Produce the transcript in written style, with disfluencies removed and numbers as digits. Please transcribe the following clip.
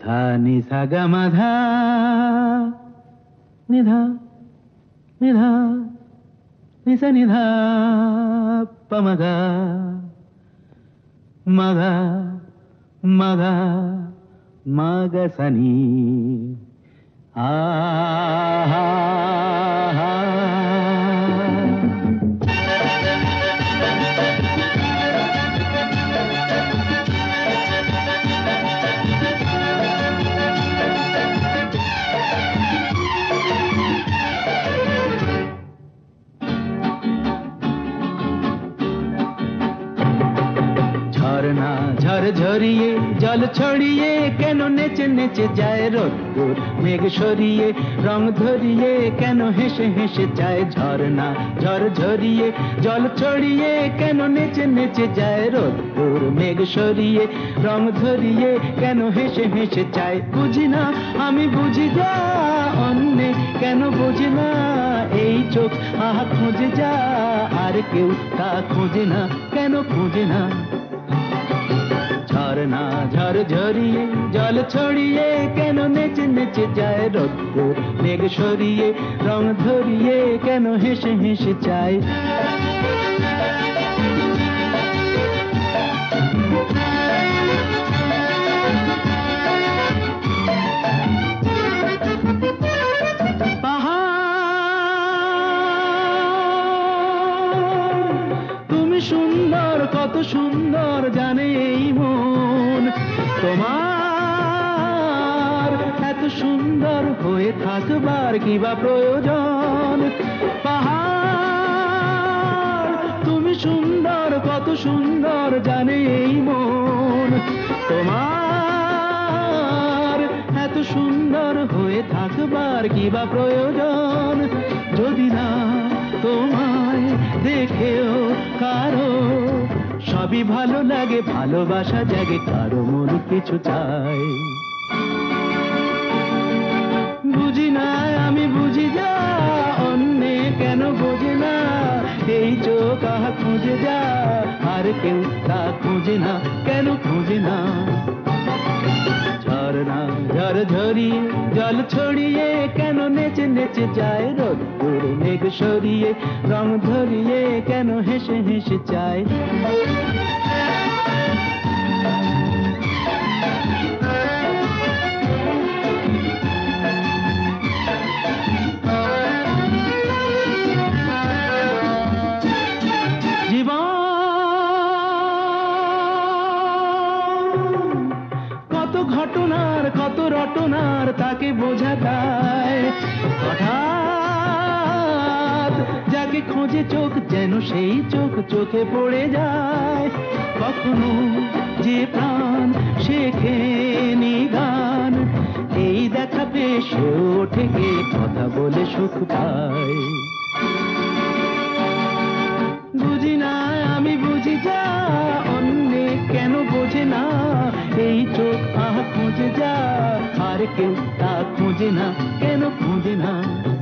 धा नि सा ग म धा नि धा नि धा नि सा नि धा प म गा म गा म गा म ग स नि आ हा हा। ঝরনা ঝরঝরিয়ে জল ছড়িয়ে কেন নেচে নেচে যায় রোদ্দুর মেঘ সরিয়ে রং ধরিয়ে কেন হেসে হেসে যায় ঝরনা ঝরঝরিয়ে জল ছড়িয়ে কেন নেচে নেচে যায় রোদ্দুর মেঘ সরিয়ে রং ধরিয়ে কেন হেসে হেসে যায় বুঝি না আমি বুঝি যা অন্যে কেন বুঝি না এই চোখ আহা খুঁজে যা আর কেউ তা খুঁজে না কেন খুঁজে না ঝরনা ঝরঝরিয়ে জল ছড়িয়ে কেন নেচে নেচে যায় রোদ্দুর মেঘ সরিয়ে রং ধরিয়ে কেন হেসে হেসে চায় তুমি সুন্দর কত সুন্দর জানে এই মন তোমার এত সুন্দর হয়ে থাকবার কি বা প্রয়োজন পাহাড় তুমি সুন্দর কত সুন্দর জানে এই মন তোমার এত সুন্দর হয়ে থাকবার কি বা প্রয়োজন যদি না তোমায় দেখেও কারো সবই ভালো লাগে ভালোবাসা জাগে কারো মন কিছু চাই বুঝি না আমি বুঝি যা অন্যে কেন বোঝে না এই চোখ আহা খুঁজে যা আর কেউ তা খুঁজে না কেন খুঁজে না ঝরনা ঝরঝরিয়ে জল ছড়িয়ে কেন নেচে নেচে যায় রোদ্দুর মেঘ সরিয়ে রং ধরিয়ে কেন হেসে হেসে চায় ঘটনার কত রটনার তাকে বোঝা যায় হঠাৎ যাকে খোঁজে চোখ যেন সেই চোখ চোখে পড়ে যায় কখনো যে প্রাণ শেখে নি গান এই দেখা পেয়ে সে ওঠে গিয়ে কথা বলে সুখ পায় বুঝি না আমি বুঝি যা অন্যে কেন বোঝে না এই চোখ আহা খুঁজে যা আর কেউ তা খুঁজে না কেন খুঁজে না